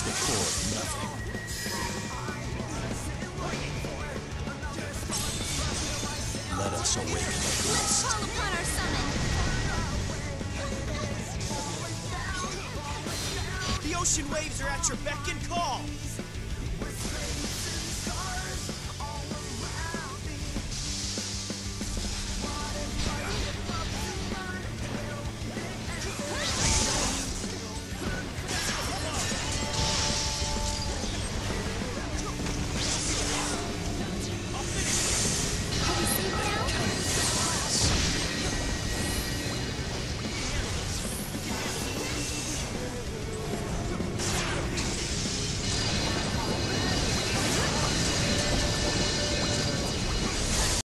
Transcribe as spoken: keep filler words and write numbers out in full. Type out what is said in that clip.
stay forward and nothing. Let us awaken the beast. Call upon our summon. The ocean waves are at your beck and call!